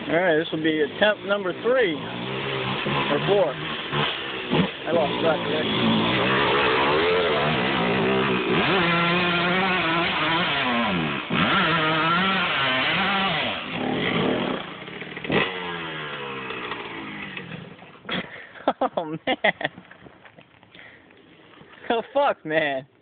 Alright, this will be attempt number 3. Or 4. I lost track there. Oh man. Oh fuck, man.